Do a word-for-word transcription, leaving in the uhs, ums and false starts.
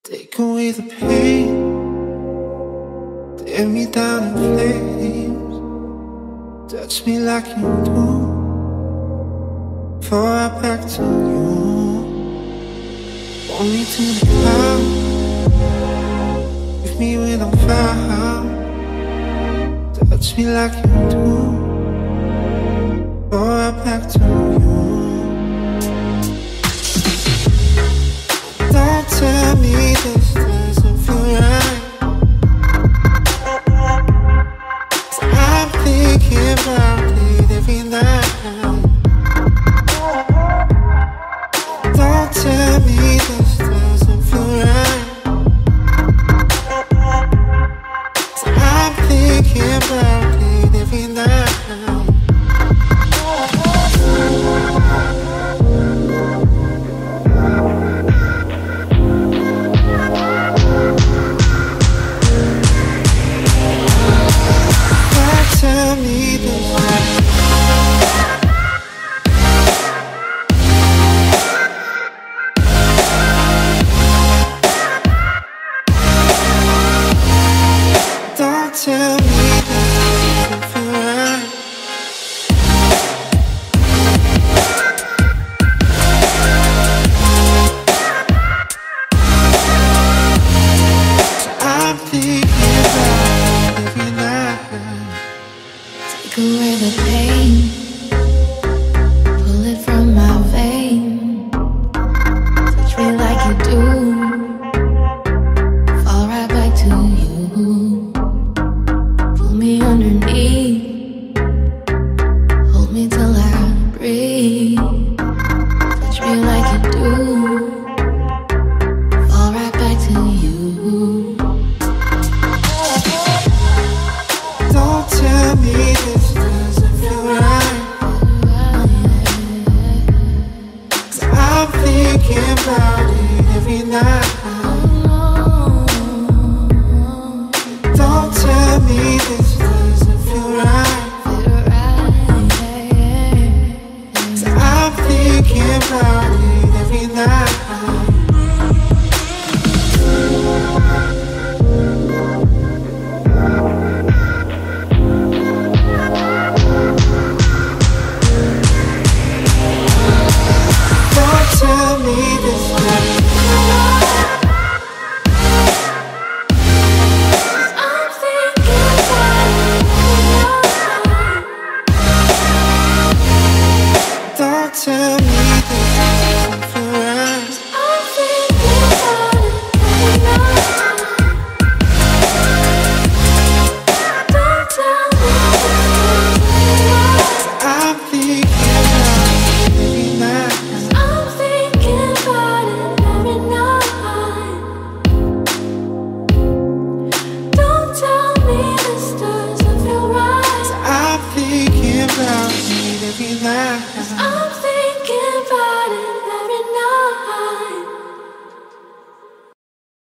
Take away the pain, tear me down in flames. Touch me like you do, fall right back to you. Hold me to the cloud, leave me when I'm found. Touch me like you do, fall right back to you. Don't tell me this doesn't feel right, 'cause I'm thinking about it every night. Don't tell me this doesn't feel right, 'cause I'm thinking about it every night. Tell me this. Don't tell me this doesn't feel right. I'm thinking about it every night. Take away the pain, pull it from my vein. Touch me like you do, fall right back to you. Pull me underneath, hold me till I breathe. Touch me like you do, fall right back to you. Don't tell me this doesn't feel right, 'cause I'm thinking about it every night. Don't tell me this doesn't feel right, 'cause I'm thinking about it every night. Tell me this doesn't feel right, 'Cause I'm thinking about it. don't tell me this doesn't feel right. I'm thinking about it every night. Don't tell me this doesn't feel right. I'm thinking about it every night. I'm thinking about it every night. Don't tell me this doesn't feel right. I'm thinking about it every night. I'm